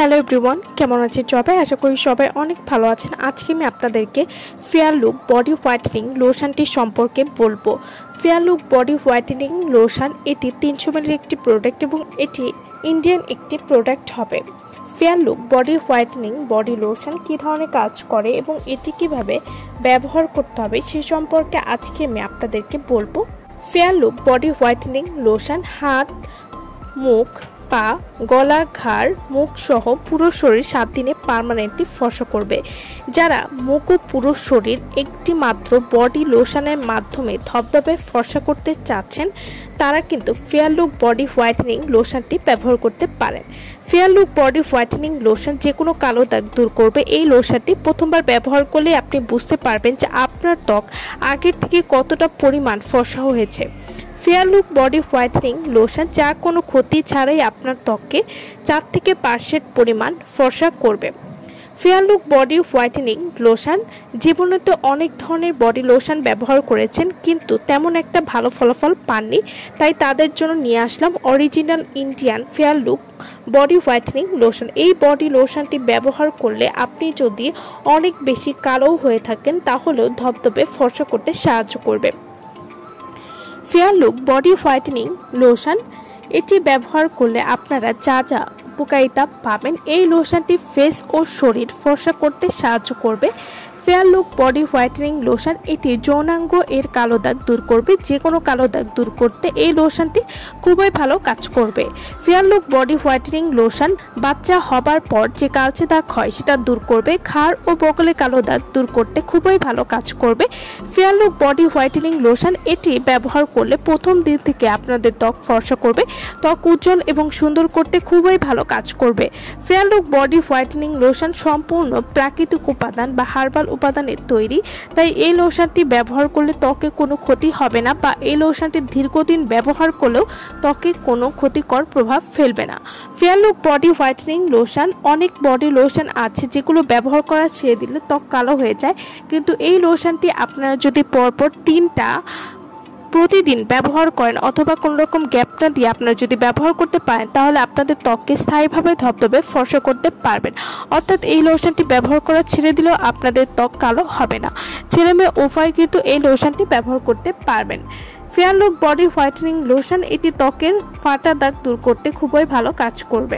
Hello everyone, কেমন আছেন সবাই? আশা করি সবাই অনেক ভালো আছেন। আজকে আমি আপনাদেরকে ফেয়ার লুক বডি হোয়াইটেনিং লোশনটি সম্পর্কে বলবো। Fair Look body whitening lotion এটি 300 ml একটি প্রোডাক্ট এবং এটি ইন্ডিয়ান একটি প্রোডাক্ট হবে। Fair Look body whitening body lotion কী ধরনের কাজ করে এবং এটি কিভাবে ব্যবহার করতে হবে সে সম্পর্কে আজকে আমি আপনাদেরকে বলবো। Fair Look body whitening lotion হাত, মুখ, পা, গলা, ঘাড়, মুখ সহ পুরো শরীর 7 দিনে পার্মানেন্টলি ফর্সা করবে। যারা মুখ ও পুরো শরীর একটি মাত্র বডি লোশনের মাধ্যমে ধবধবে ফর্সা করতে চাচ্ছেন তারা কিন্তু ফেয়ার লুক বডি হোয়াইটেনিং লোশনটি ব্যবহার করতে পারেন। Fair Look body whitening lotion যে কোনো কালো দাগ দূর করবে। এই লোশনটি প্রথমবার ব্যবহার করলে আপনি বুঝতে পারবেন যে আপনার ত্বক আগের থেকে কতটা পরিমাণ ফর্সা হয়েছে। Fair Look body whitening lotion যা কোনো ক্ষতি ছাড়াই আপনার ত্বককে 4 থেকে 5% পরিমাণ ফর্সা করবে। Fair Look body whitening lotion জীবনে তো অনেক ধরনের বডি লোশন ব্যবহার করেছেন কিন্তু তেমন একটা ভালো ফলাফল পাননি, তাই তাদের জন্য নিয়ে আসলাম original Indian Fair Look body whitening lotion. এই বডি লোশনটি ব্যবহার করলে আপনি যদি অনেক বেশি কালো হয়ে থাকেন তাহলেও ধবধবে ফর্সা করতে সাহায্য করবে। Fair Look body whitening lotion এটি ব্যবহার করলে আপনারা যা যা উপকারিতা পাবেন, এই লোশনটি ফেস ও শরীর ফর্সা করতে সাহায্য করবে। Fair Look body whitening lotion এটি যৌনাঙ্গ এর কালো দাগ দূর করবে। যে কোনো কালো দাগ দূর করতে এই লোশনটি খুবই ভালো কাজ করবে। Fair Look body whitening lotion বাচ্চা হবার পর যে কালচে দাগ হয় সেটা দূর করবে। ঘাড় ও বগলে কালো দাগ দূর করতে খুবই ভালো কাজ করবে। Fair Look body whitening lotion এটি ব্যবহার করলে প্রথম দিন থেকে আপনাদের ত্বক ফর্সা করবে, ত্বক উজ্জ্বল এবং সুন্দর করতে খুবই ভালো কাজ করবে। Fair Look body whitening lotion সম্পূর্ণ প্রাকৃতিক উপাদান বা হার্বাল উপাদানের তৈরি, তাই এই লোশনটি ব্যবহার করলে ত্বকে কোনো ক্ষতি হবে না বা এই লোশনটি দীর্ঘদিন ব্যবহার করলেও ত্বকে কোনো ক্ষতিকর প্রভাব ফেলবে না। Fair Look body whitening lotion অনেক বডি লোশন আছে যেগুলো ব্যবহার করা ছেড়ে দিলে ত্বক কালো হয়ে যায়, কিন্তু এই লোশনটি আপনারা যদি পরপর 3টা প্রতিদিন ব্যবহার করেন অথবা কোনো রকম গ্যাপ না দিয়ে আপনারা যদি ব্যবহার করতে পারেন তাহলে আপনাদের ত্বককে স্থায়ীভাবে ধবধবে ফর্সা করতে পারবেন। অর্থাৎ এই লোশনটি ব্যবহার করা ছেড়ে দিলেও আপনাদের ত্বক কালো হবে না। ছেলে মেয়ে উভয় কিন্তু এই লোশনটি ব্যবহার করতে পারবেন। Fair Look body whitening lotion এটি ত্বকের ফাটা দাগ দূর করতে খুবই ভালো কাজ করবে।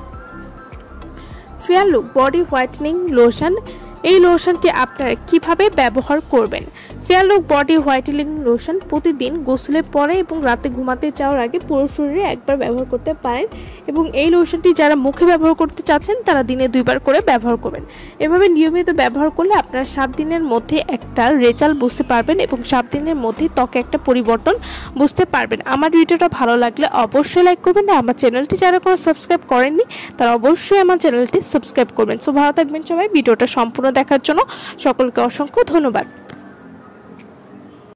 Fair Look body whitening lotion এই লোশনটি আপনারা কিভাবে ব্যবহার করবেন? Fair Look body whitening lotion প্রতিদিন গোসলের পরে এবং রাতে ঘুমাতে যাওয়ার আগে পুরো শরীরে একবার ব্যবহার করতে পারেন এবং এই লোশনটি যারা মুখে ব্যবহার করতে চাচ্ছেন তারা দিনে 2 বার করে ব্যবহার করবেন। এভাবে নিয়মিত ব্যবহার করলে আপনারা 7 দিনের মধ্যে একটা রেজাল্ট বুঝতে পারবেন এবং 7 দিনের মধ্যেই ত্বকে একটা পরিবর্তন বুঝতে পারবেন। আমার ভিডিওটা ভালো লাগলে অবশ্যই লাইক করবেন। আমার চ্যানেলটি যারা কোনো সাবস্ক্রাইব করেননি তারা অবশ্যই আমার চ্যানেলটি সাবস্ক্রাইব করবেন। সো ভালো থাকবেন সবাই। ভিডিওটা সম্পূর্ণ দেখার জন্য সকলকে অসংখ্য ধন্যবাদ।